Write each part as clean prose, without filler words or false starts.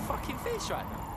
fucking face right now.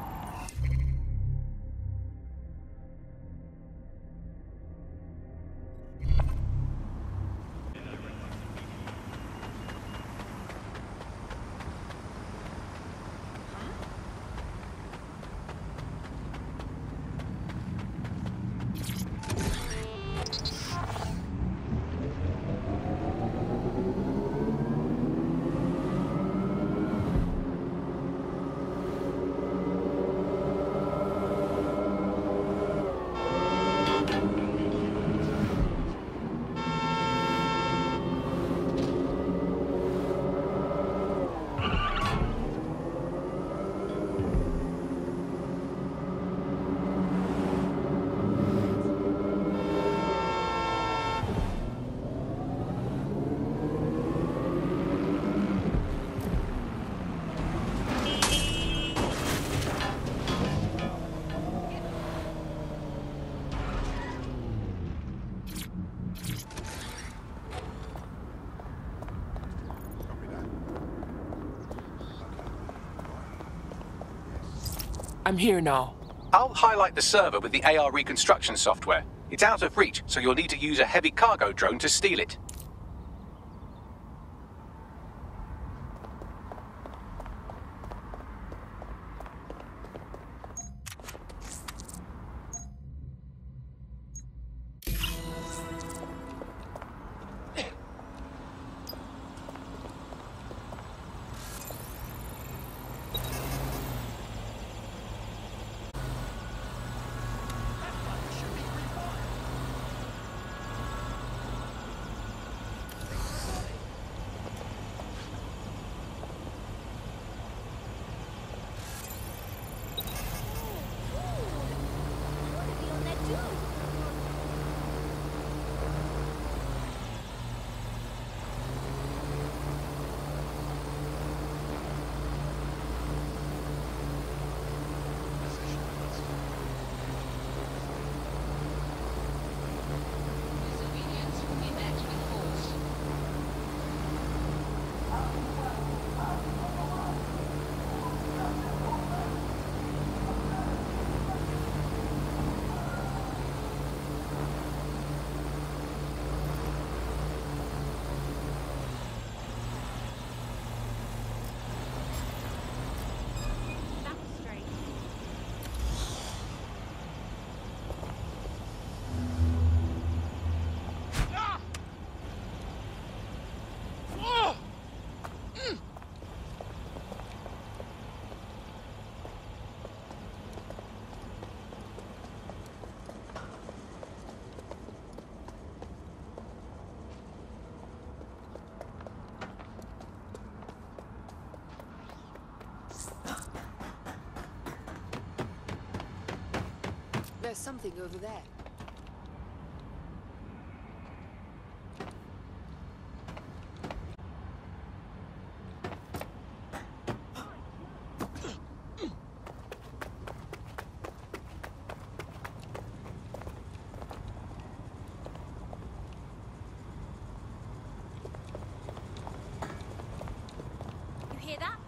I'm here now. I'll highlight the server with the AR reconstruction software. It's out of reach, so you'll need to use a heavy cargo drone to steal it. There's something over there. You hear that?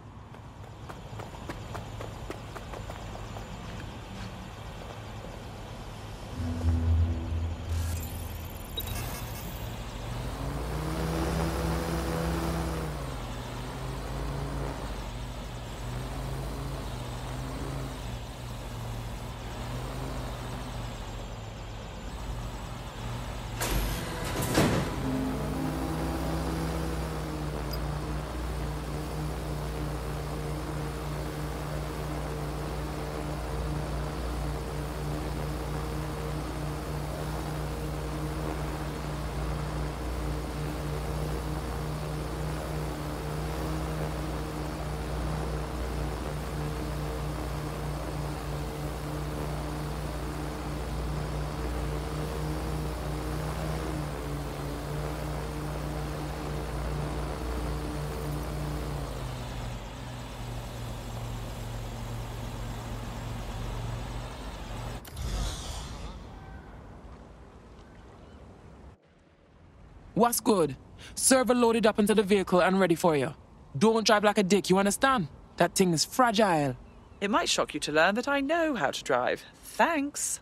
What's good? Server loaded up into the vehicle and ready for you. Don't drive like a dick, you understand? That thing is fragile. It might shock you to learn that I know how to drive. Thanks.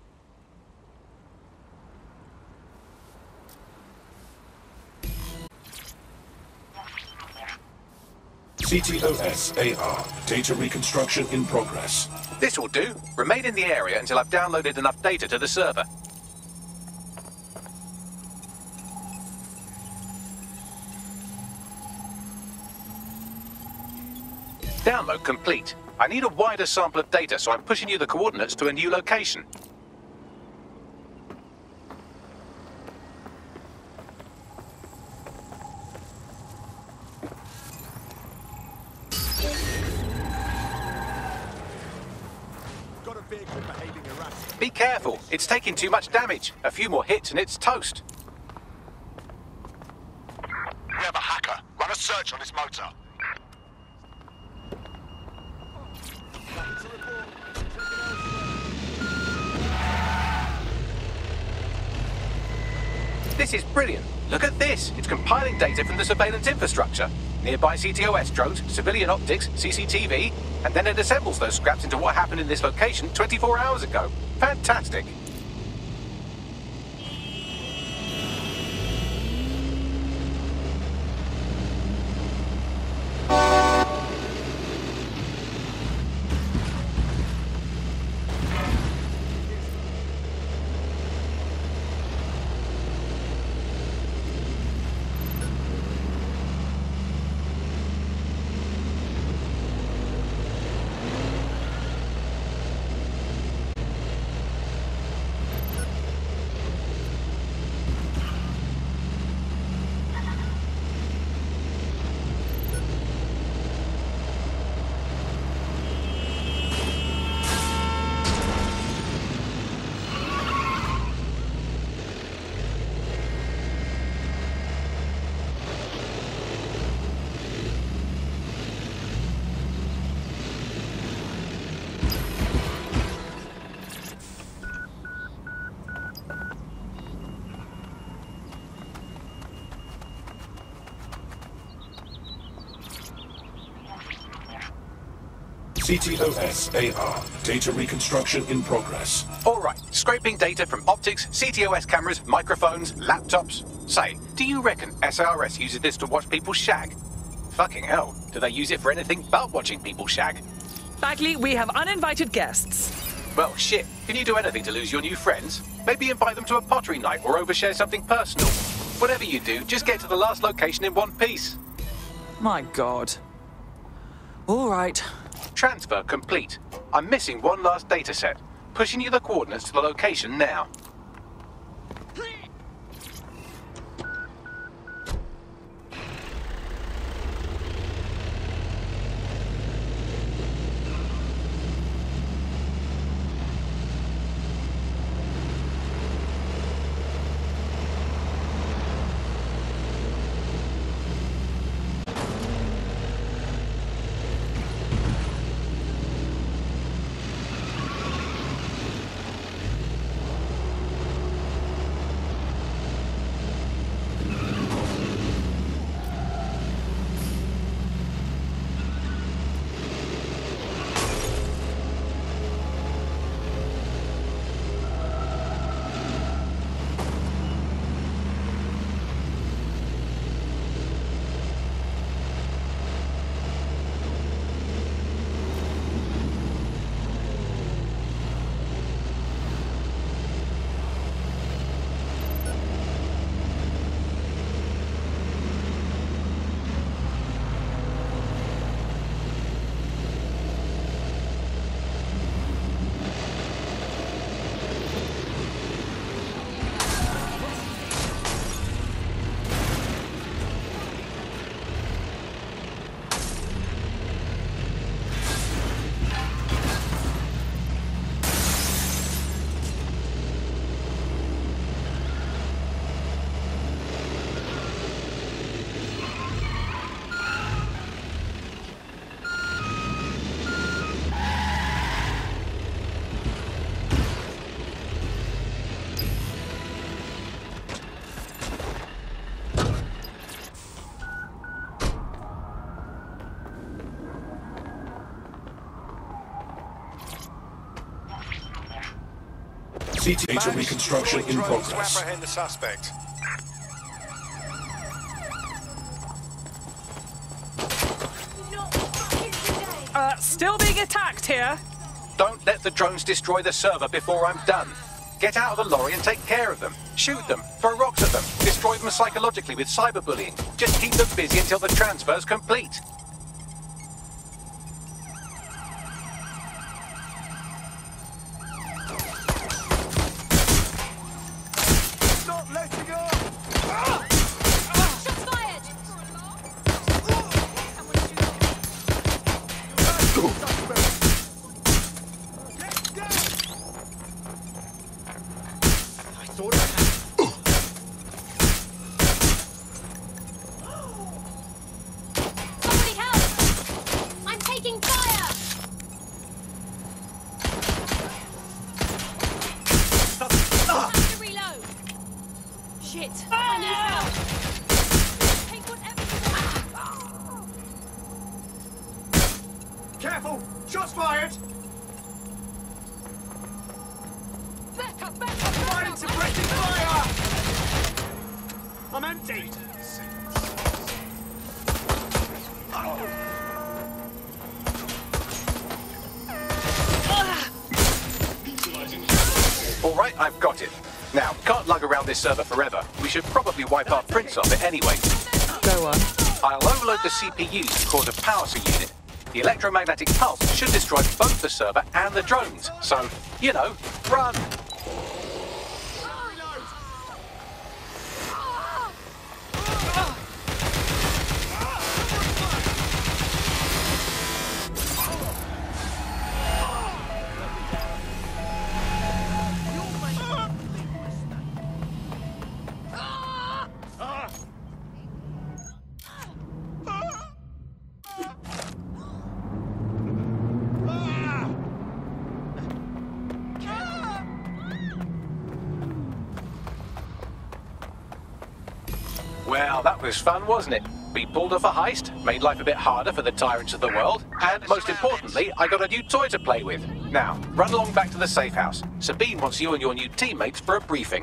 CTOS AR. Data reconstruction in progress. This will do. Remain in the area until I've downloaded enough data to the server. Download complete. I need a wider sample of data, so I'm pushing you the coordinates to a new location. Got a vehicle behaving erratic. Be careful, it's taking too much damage. A few more hits and it's toast. We have a hacker. Run a search on his motor. This is brilliant. Look at this. It's compiling data from the surveillance infrastructure. Nearby CTOS drones, civilian optics, CCTV, and then it assembles those scraps into what happened in this location 24 hours ago. Fantastic. CTOS AR. Data reconstruction in progress. All right, scraping data from optics, CTOS cameras, microphones, laptops. Say, do you reckon SRS uses this to watch people shag? Fucking hell, do they use it for anything but watching people shag? Bagley, we have uninvited guests. Well, shit, can you do anything to lose your new friends? Maybe invite them to a pottery night or overshare something personal. Whatever you do, just get to the last location in one piece. My God. All right. Transfer complete. I'm missing one last data set. Pushing you the coordinates to the location now. CT data reconstruction in Drones to progress. apprehend the suspect. Still being attacked here. Don't let the drones destroy the server before I'm done. Get out of the lorry and take care of them. Shoot them, throw rocks at them, destroy them psychologically with cyberbullying. Just keep them busy until the transfer's complete. Not letting up! Shots fired! I thought I had... Somebody help! I'm taking fire! Have to reload! Shit! I need help! Take whatever you want! Careful! Shots fired! Back up! Firing suppressing fire! I'm empty! All right, I've got it. Now, can't lug around this server forever. We should probably wipe our prints off it anyway. Go on. I'll overload the CPUs to cause a power unit. The electromagnetic pulse should destroy both the server and the drones. So, you know, run! Well, that was fun, wasn't it? We pulled off a heist, made life a bit harder for the tyrants of the world, and most importantly, I got a new toy to play with. Now, run along back to the safe house. Sabine wants you and your new teammates for a briefing.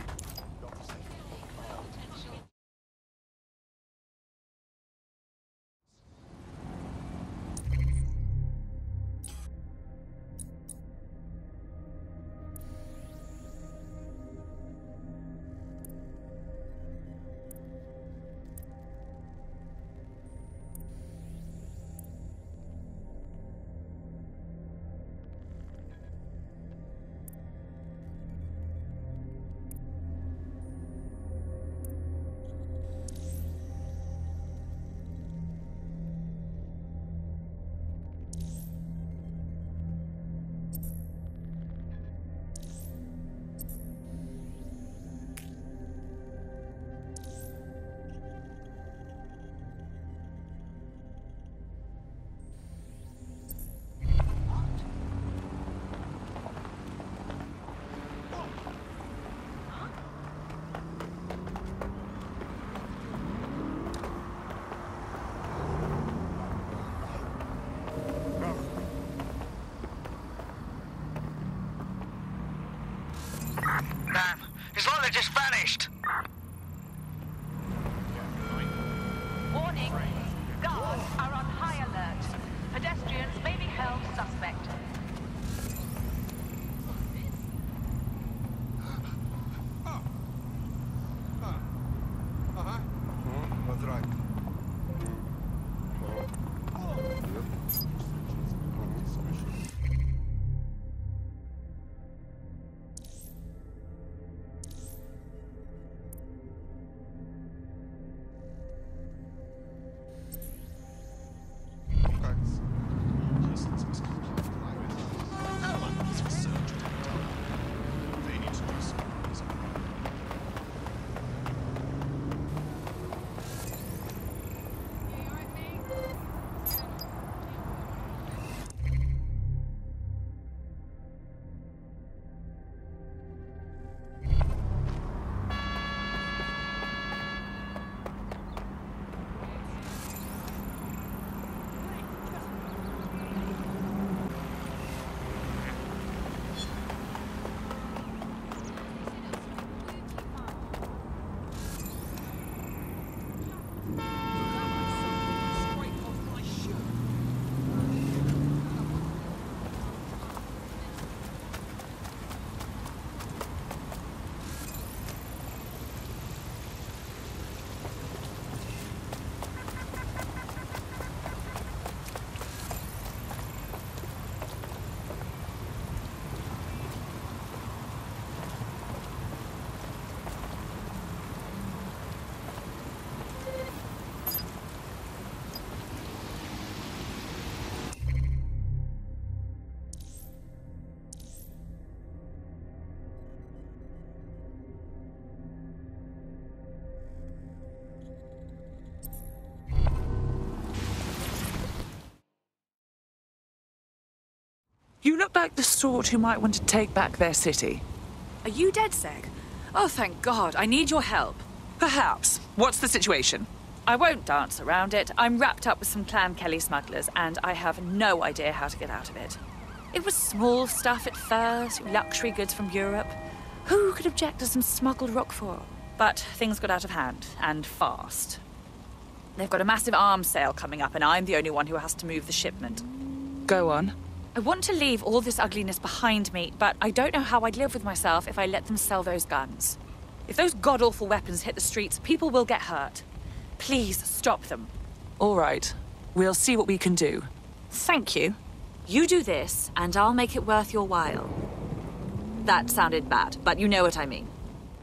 You look like the sort who might want to take back their city. Are you DedSec? Oh, thank God. I need your help. Perhaps. What's the situation? I won't dance around it. I'm wrapped up with some Clan Kelly smugglers, and I have no idea how to get out of it. It was small stuff at first, luxury goods from Europe. Who could object to some smuggled rockfort? But things got out of hand, and fast. They've got a massive arms sale coming up, and I'm the only one who has to move the shipment. Go on. I want to leave all this ugliness behind me, but I don't know how I'd live with myself if I let them sell those guns. If those god-awful weapons hit the streets, people will get hurt. Please stop them. All right. We'll see what we can do. Thank you. You do this, and I'll make it worth your while. That sounded bad, but you know what I mean.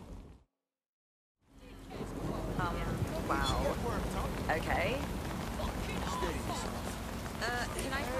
Wow. Okay. Can I...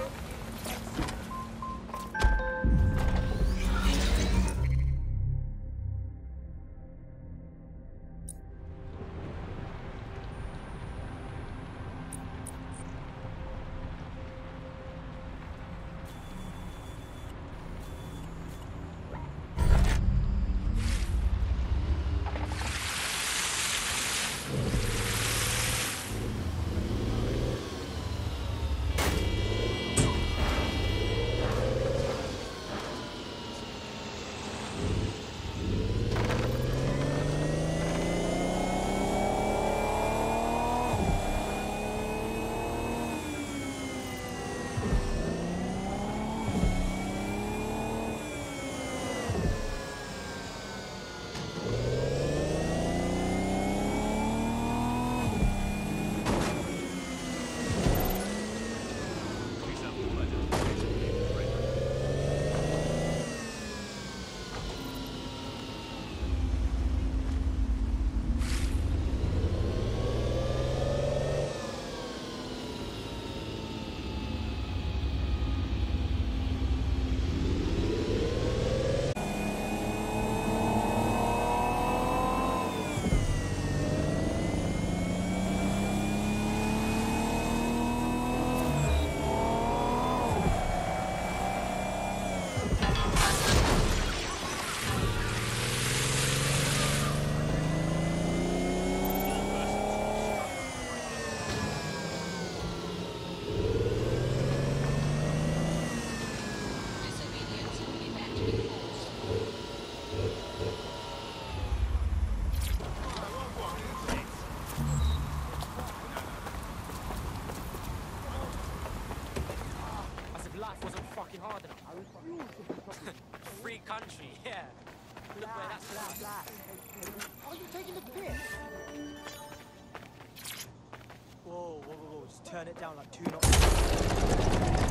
Free country, yeah. Look where that's going. Are you taking the piss? Whoa, whoa, whoa, whoa. Just turn it down like 2 knots.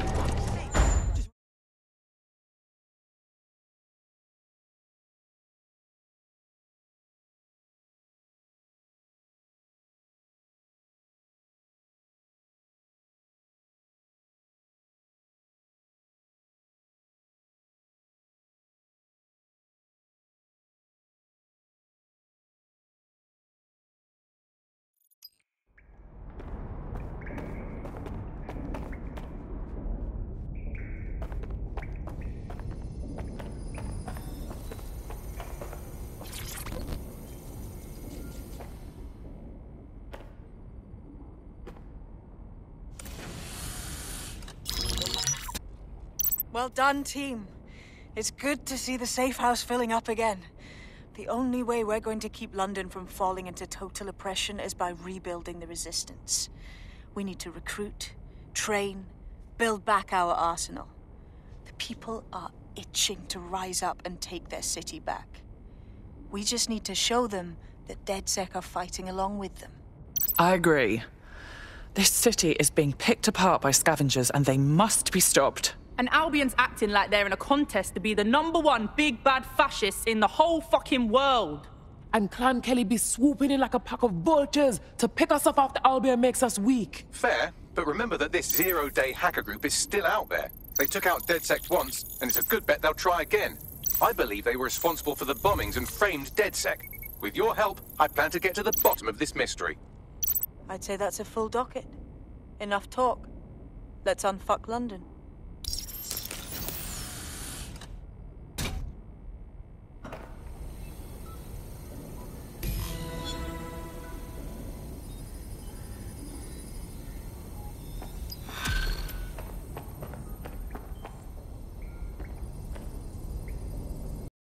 Well done, team. It's good to see the safe house filling up again. The only way we're going to keep London from falling into total oppression is by rebuilding the resistance. We need to recruit, train, build back our arsenal. The people are itching to rise up and take their city back. We just need to show them that DedSec are fighting along with them. I agree. This city is being picked apart by scavengers and they must be stopped. And Albion's acting like they're in a contest to be the #1 big bad fascists in the whole fucking world. And Clan Kelly be swooping in like a pack of vultures to pick us up after Albion makes us weak. Fair, but remember that this zero-day hacker group is still out there. They took out DedSec once, and it's a good bet they'll try again. I believe they were responsible for the bombings and framed DedSec. With your help, I plan to get to the bottom of this mystery. I'd say that's a full docket. Enough talk. Let's unfuck London.